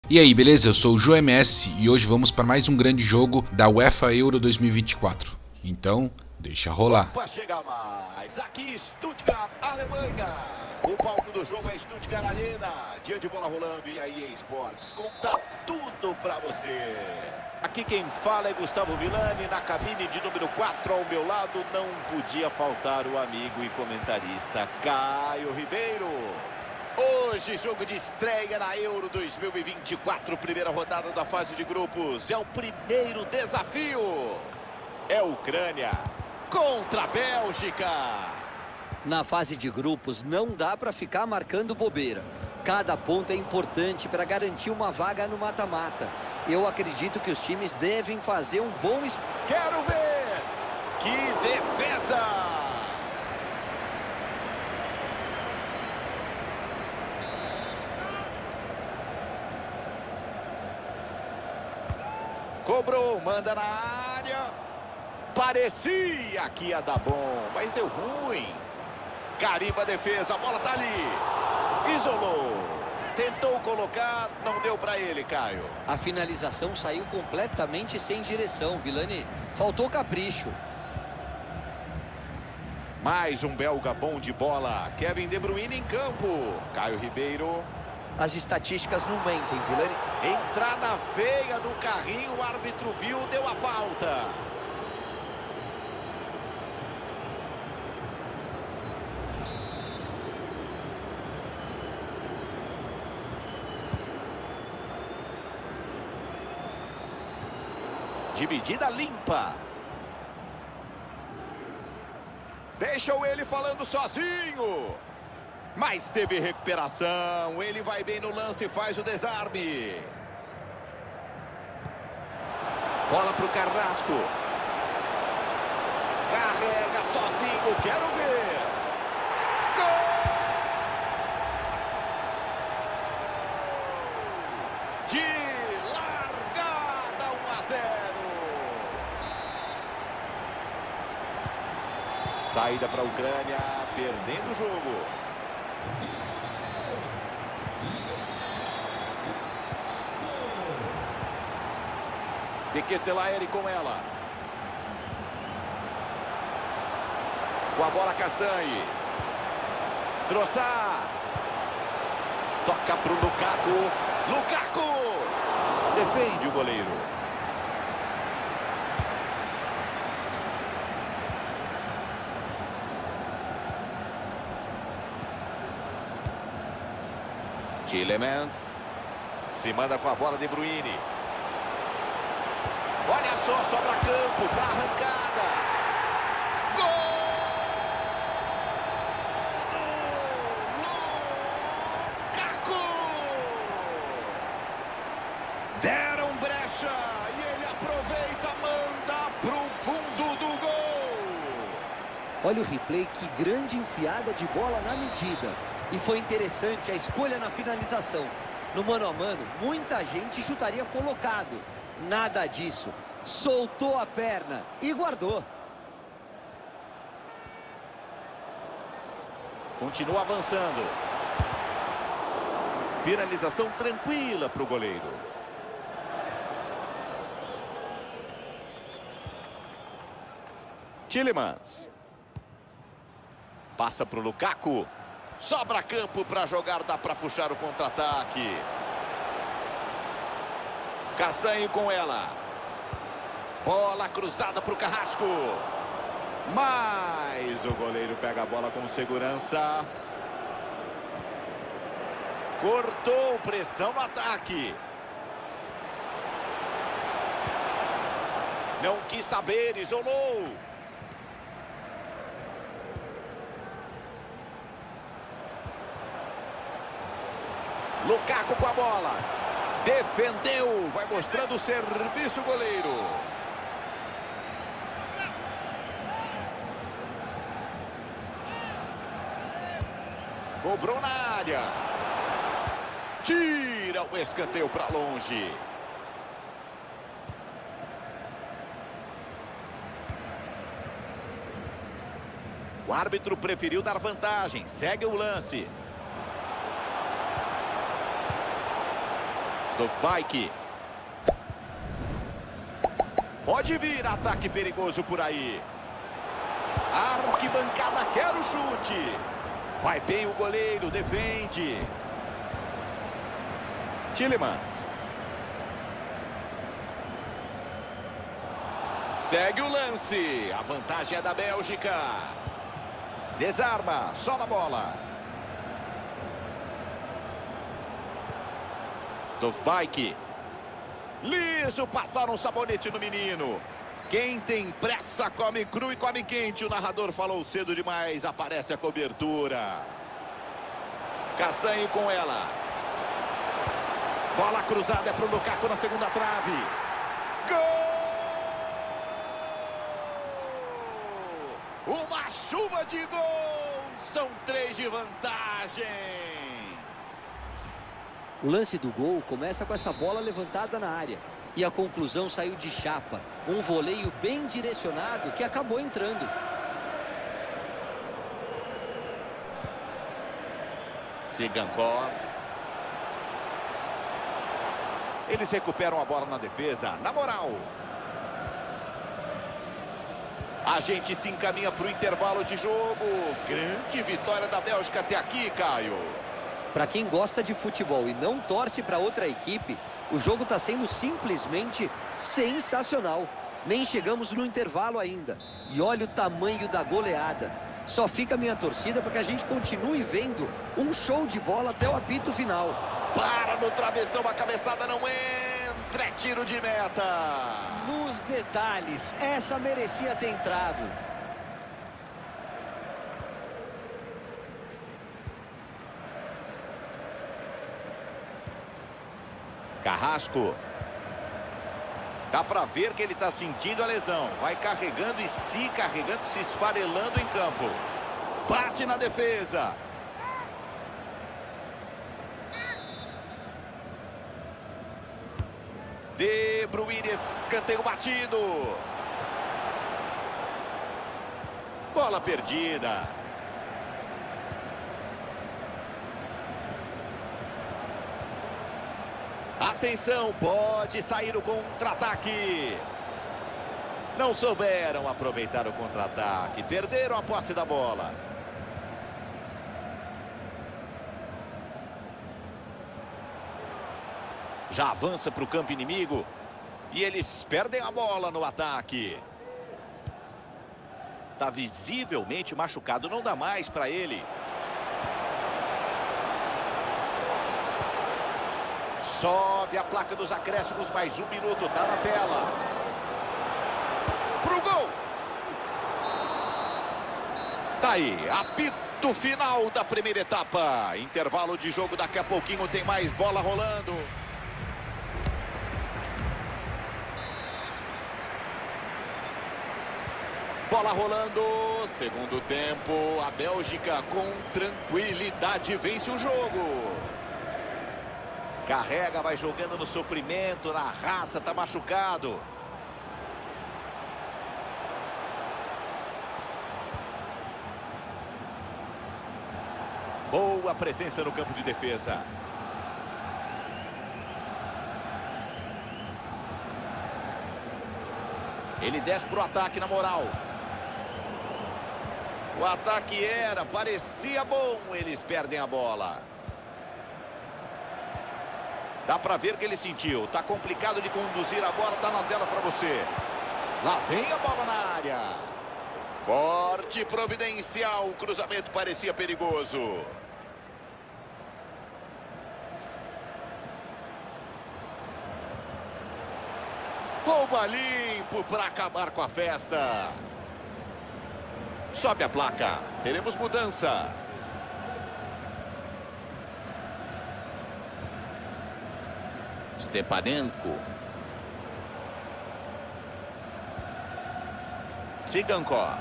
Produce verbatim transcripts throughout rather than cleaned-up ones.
E aí, beleza? Eu sou o Joe M S e hoje vamos para mais um grande jogo da UEFA Euro dois mil e vinte e quatro. Então, deixa rolar. Opa, chega mais. Aqui, Stuttgart, Alemanha. O palco do jogo é Stuttgart Arena. Dia de bola rolando e a E A Sports conta tudo pra você. Aqui quem fala é Gustavo Villani, na cabine de número quatro ao meu lado. Não podia faltar o amigo e comentarista Caio Ribeiro. Hoje, jogo de estreia na Euro dois mil e vinte e quatro, primeira rodada da fase de grupos. É o primeiro desafio. É a Ucrânia contra a Bélgica. Na fase de grupos não dá para ficar marcando bobeira. Cada ponto é importante para garantir uma vaga no mata-mata. Eu acredito que os times devem fazer um bom... Quero ver! Que defesa! Cobrou, manda na área. Parecia que ia dar bom, mas deu ruim. Carimba a defesa, a bola tá ali. Isolou. Tentou colocar, não deu pra ele, Caio. A finalização saiu completamente sem direção, Villani. Faltou capricho. Mais um belga bom de bola. Kevin De Bruyne em campo. Caio Ribeiro. As estatísticas não mentem, Villani. Entrada feia no carrinho, o árbitro viu, deu a falta. Dividida limpa. Deixou ele falando sozinho. Mas teve recuperação. Ele vai bem no lance e faz o desarme. Bola para o Carrasco. Carrega sozinho. Quero ver. Gol! De largada, um a zero. Saída para a Ucrânia. Perdendo o jogo. De Ketelaere com ela. Com a bola Castanhe. Troçar. Toca para o Lukaku. Lukaku. Defende o goleiro. Tielemans. Se manda com a bola De Bruyne. Olha só, sobra campo para arrancada. Gol! Lukaku! Deram brecha e ele aproveita, manda para o fundo do gol. Olha o replay, que grande enfiada de bola na medida. E foi interessante a escolha na finalização. No mano a mano, muita gente chutaria colocado. Nada disso. Soltou a perna e guardou. Continua avançando. Finalização tranquila para o goleiro. Tielemans. Passa para o Lukaku. Sobra campo para jogar, dá para puxar o contra-ataque. Castanho com ela. Bola cruzada para o Carrasco. Mas o goleiro pega a bola com segurança. Cortou, pressão no ataque. Não quis saber, isolou. Lukaku com a bola. Defendeu. Vai mostrando o serviço, goleiro. Cobrou na área. Tira o escanteio para longe. O árbitro preferiu dar vantagem. Segue o lance. Dovbike. Pode vir ataque perigoso por aí. Arquibancada quer o chute. Vai bem o goleiro, defende. Tielemans. Segue o lance. A vantagem é da Bélgica. Desarma, só na bola. Dovbike. Liso, passaram um sabonete no menino. Quem tem pressa come cru e come quente. O narrador falou cedo demais. Aparece a cobertura. Castanho com ela. Bola cruzada é para o Lukaku na segunda trave. Gol! Uma chuva de gols. São três de vantagem. O lance do gol começa com essa bola levantada na área. E a conclusão saiu de chapa. Um voleio bem direcionado que acabou entrando. Tsigankov. Eles recuperam a bola na defesa. Na moral. A gente se encaminha para o intervalo de jogo. Grande vitória da Bélgica até aqui, Caio. Para quem gosta de futebol e não torce para outra equipe, o jogo está sendo simplesmente sensacional. Nem chegamos no intervalo ainda. E olha o tamanho da goleada. Só fica a minha torcida para que a gente continue vendo um show de bola até o apito final. Para no travessão, a cabeçada não entra. É tiro de meta. Nos detalhes, essa merecia ter entrado. Carrasco. Dá pra ver que ele tá sentindo a lesão. Vai carregando e se carregando, se esfarelando em campo. Bate na defesa. De Bruyne, escanteio batido. Bola perdida. Atenção, pode sair o contra-ataque. Não souberam aproveitar o contra-ataque. Perderam a posse da bola. Já avança para o campo inimigo. E eles perdem a bola no ataque. Está visivelmente machucado. Não dá mais para ele. Sobe a placa dos acréscimos, mais um minuto, tá na tela. Pro gol. Tá aí, apito final da primeira etapa. Intervalo de jogo, daqui a pouquinho tem mais bola rolando. Bola rolando, segundo tempo, a Bélgica com tranquilidade vence o jogo. Carrega, vai jogando no sofrimento, na raça, tá machucado. Boa presença no campo de defesa. Ele desce pro ataque na moral. O ataque era, parecia bom, eles perdem a bola. Dá pra ver que ele sentiu. Tá complicado de conduzir a bola, tá na tela pra você. Lá vem a bola na área. Corte providencial. O cruzamento parecia perigoso. Rouba limpo pra acabar com a festa. Sobe a placa. Teremos mudança. Stepanenko. Tsigankov.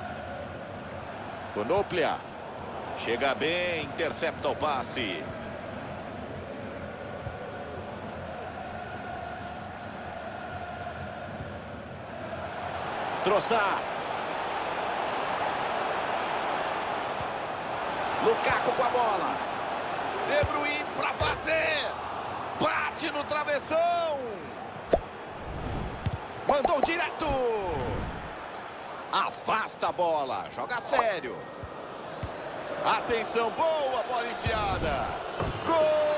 Konoplia. Chega bem, intercepta o passe. Troçar. Lukaku com a bola. De Bruyne para fazer. Bate. bate no travessão. Mandou direto. Afasta a bola, joga sério. Atenção, boa bola enfiada. Gol!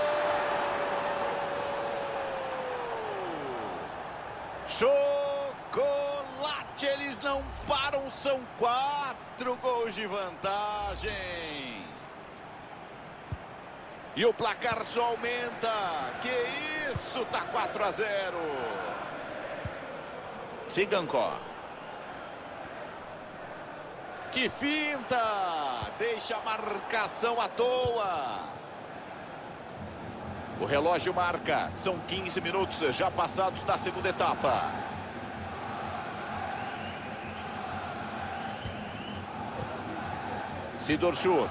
Chocolate, eles não param, são quatro gols de vantagem. E o placar só aumenta. Que isso, tá quatro a zero. Tsigankov. Que finta! Deixa a marcação à toa. O relógio marca. São quinze minutos já passados da segunda etapa. Sidorchuk.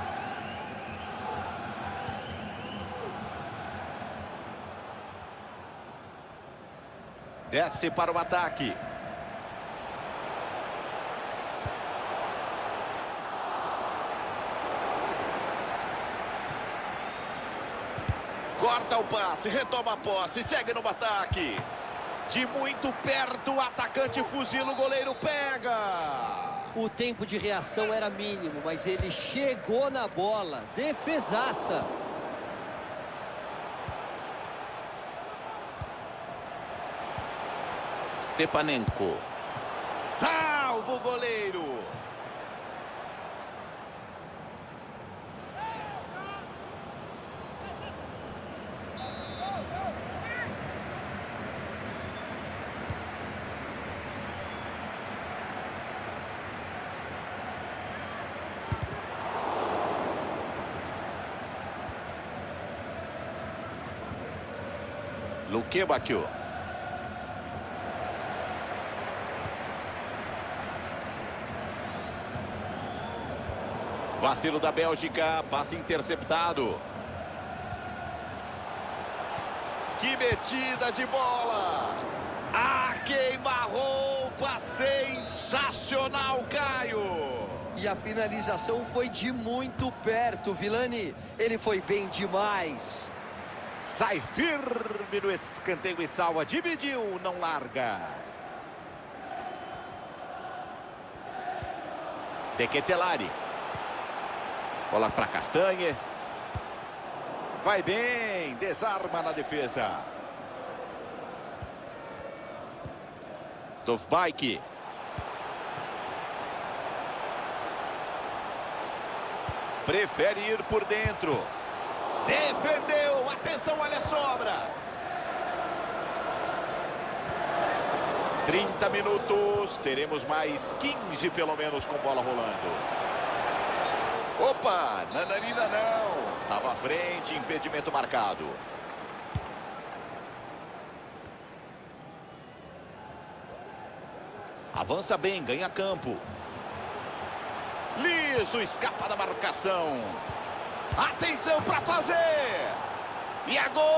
Desce para o ataque. Corta o passe, retoma a posse, segue no ataque. De muito perto, o atacante fuzila, o goleiro pega. O tempo de reação era mínimo, mas ele chegou na bola. Defesaça. Stepanenko. Salva o goleiro. Lukebakio. Vacilo da Bélgica, passe interceptado. Que metida de bola! A queima-roupa sensacional, Caio! E a finalização foi de muito perto, Vilani. Ele foi bem demais. Sai firme no escanteio e salva. Dividiu, não larga. Tequetelari. Bola para Castanhe. Vai bem, desarma na defesa. Dovbike. Prefere ir por dentro. Defendeu, atenção, olha a sobra. trinta minutos, teremos mais quinze pelo menos com bola rolando. Opa, nananina não. Estava à frente, impedimento marcado. Avança bem, ganha campo. Liso, escapa da marcação. Atenção para fazer. E é gol!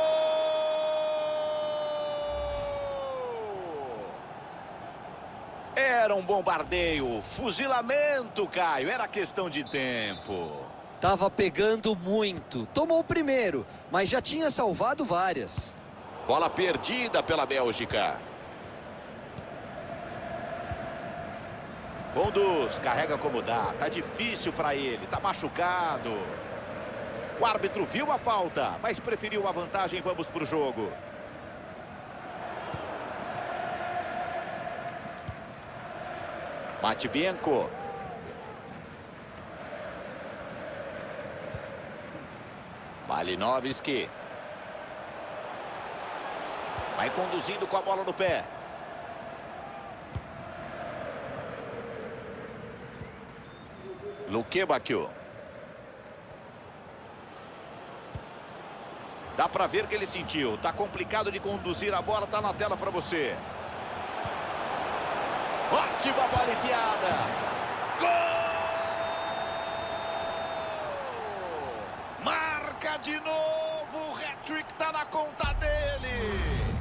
Era um bombardeio, fuzilamento, Caio. Era questão de tempo. Tava pegando muito. Tomou o primeiro, mas já tinha salvado várias. Bola perdida pela Bélgica. Conduz, carrega como dá. Tá difícil para ele, tá machucado. O árbitro viu a falta, mas preferiu a vantagem. Vamos pro jogo. Matvienko. Malinovski. Vai conduzindo com a bola no pé. Lukebakio. Dá pra ver que ele sentiu. Tá complicado de conduzir a bola, tá na tela pra você. Ótima bola enfiada. Gol! Marca de novo. O hat-trick tá na conta dele.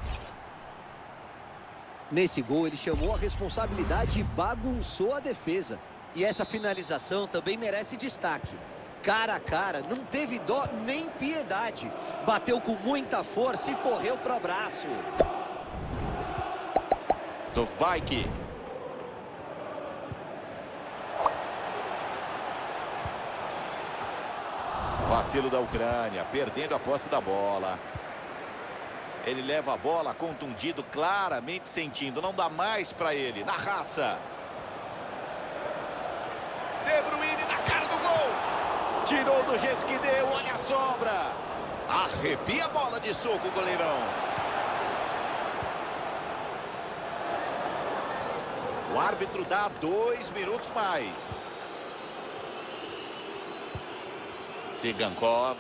Nesse gol ele chamou a responsabilidade e bagunçou a defesa. E essa finalização também merece destaque. cara a cara, não teve dó nem piedade. Bateu com muita força e correu para o abraço. Dovbyk. Vacilo da Ucrânia, perdendo a posse da bola. Ele leva a bola contundido, claramente sentindo. Não dá mais para ele, na raça. De Bruyne na cara do gol. Tirou do jeito que deu, olha a sobra. Arrepia a bola de soco, goleirão. O árbitro dá dois minutos mais. Tsigankov.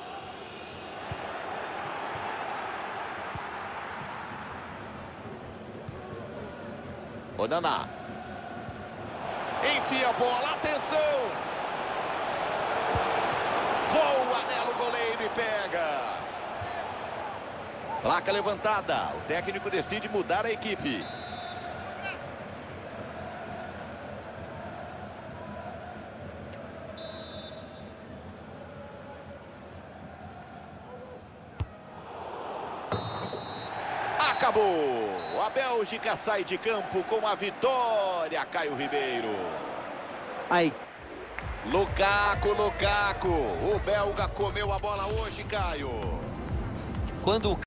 Onana. Enfia a bola, atenção. Voa nela o goleiro e pega. Placa levantada. O técnico decide mudar a equipe. Acabou! A Bélgica sai de campo com a vitória, Caio Ribeiro. Aí. Lukaku, Lukaku. O belga comeu a bola hoje, Caio. Quando o